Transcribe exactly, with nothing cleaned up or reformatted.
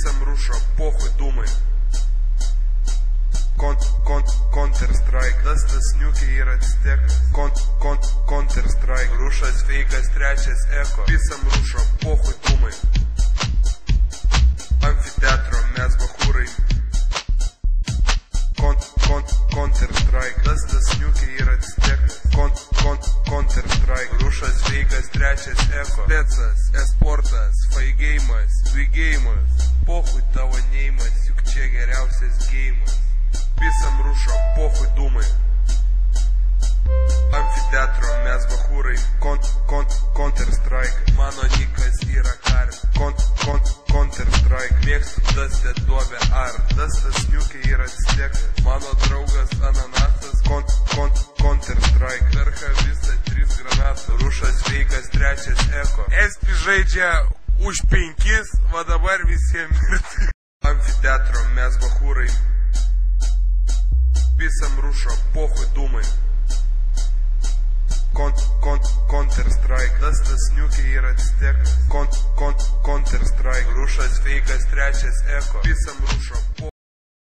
Писам руша, похуй думай. Кон, кон, Counter-Strike. Dastas niukė yra stekas. Kon, kon, Counter-Strike. Rušas feikas, trečias eko. Pisam rušo, pochui dūmai. Amfiteatro mes bachūrai. Kon, kon, Counter-Strike. Dastas niukė yra stekas. Kon, kon, Counter-Strike. Rušas feikas, trečias eko. Pecas, esportas, faigeimas, vigeimas. Pochui tavo neimas, juk čia geriausias geimas. Pisam rušo, pochui dūmai. Amfiteatro mes bachūrai. Kon, kon, Counter-Strike. Mano nikas yra kar. Kon, kon, Counter-Strike. Mėgstu dastę duobę ar. Dastas niukė yra stekas. Mano draugas ananasas. Kon, kon, Counter-Strike. Perka visą tris granatus. Rušas veikas, trečias eko. Espi žaidžia už penkis, va dabar visiems mirti. Amfiteatro mes bachūrai. Pisam rušo, pochui dūmai. Kon, kon, Counter-Strike. Dastas niukė yra stekas. Kon, kon, Counter-Strike. Rušas feikas, trečias eko. Pisam rušo, pochui.